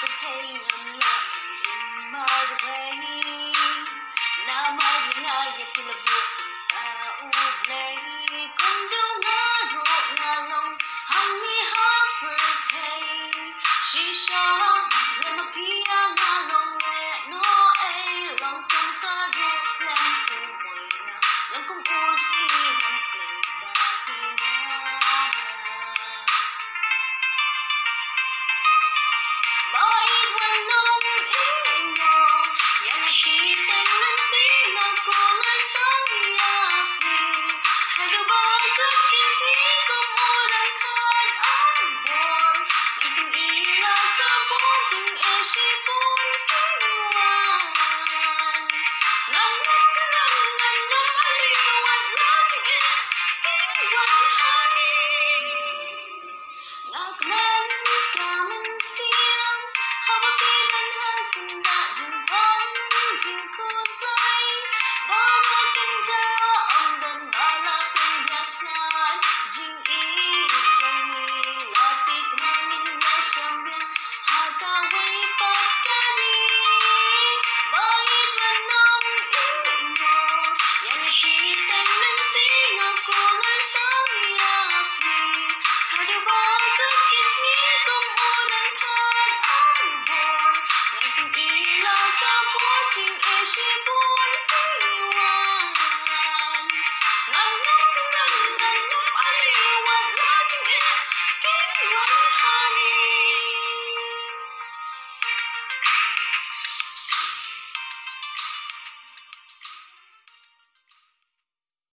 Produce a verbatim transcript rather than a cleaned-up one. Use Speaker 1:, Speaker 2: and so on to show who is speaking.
Speaker 1: thấy ngầm lặng in mau về na mau nga ya sila buat ta ublay kung jo nga ro nga long hang ni ha birthday shisha lama pia nga long we no ay long kung ka ro klan umoy na long kung usi ng klan dahilan Bawai wanong imo Yang nakitang nantina ko Nang pangyapi Halabagat kasi Kumulang kan ang bor Nang ilag ka Bunting esipon Karuan Nang nagkarangan Nang aliwan Laging Iwan hari Ngakman kaman siang Hawapinan hasin na jingkong jingkusay Bawa kenja ondan bala pingyaknan Jing i jangi lapik nangin na siyambyan Hagawin